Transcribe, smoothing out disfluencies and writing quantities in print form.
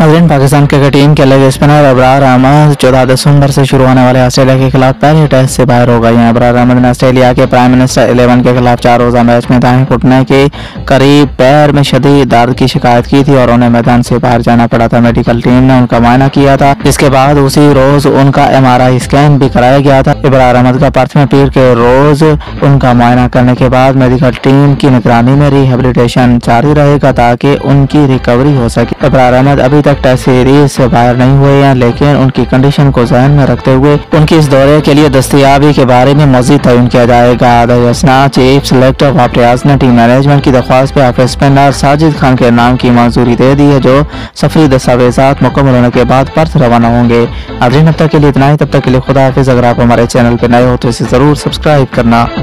नाज़रीन, Pakistan cricket team के leg spinner Abrar Ahmed 14 दिसंबर से शुरू होने वाले ऑस्ट्रेलिया के खिलाफ पहले टेस्ट से बाहर हो गए हैं। अबरार अहमद ने ऑस्ट्रेलिया के प्राइम मिनिस्टर 11 के खिलाफ 4 रोज़ा मैच में दाएं घुटने के करीब पैर में शदीद दर्द की शिकायत की थी और उन्हें मैदान से बाहर जाना पड़ा था। मेडिकल टीम ने उनका मुआयना किया था, जिसके बाद उसी रोज उनका MRI स्कैन भी कराया गया था। अबरार अहमद का 5वें पीर के रोज उनका मुआयना करने के बाद मेडिकल टीम की निगरानी में रिहेबिलिटेशन जारी रहेगा ताकि उनकी रिकवरी हो सके। अबरार अहमद अभी तक टेस्ट सीरीज से बाहर नहीं हुए हैं, लेकिन उनकी कंडीशन को ज़हन में रखते हुए उनकी इस दौरे के लिए दस्तयाबी के बारे में मज़ीद तयन किया जाएगा। चीफ सेलेक्टर वफाक रियाज ने टीम मैनेजमेंट की दरख्वास्त पे ऑफ स्पिनर साजिद खान के नाम की मंजूरी दे दी है, जो सफरी दस्तावेजात मुकम्मल होने के बाद पर्थ रवाना होंगे। अब तक के लिए इतना ही, तब तक के लिए खुदा हाफिज़। अगर आप हमारे चैनल पर नए हो तो इसे ज़रूर सब्सक्राइब करना।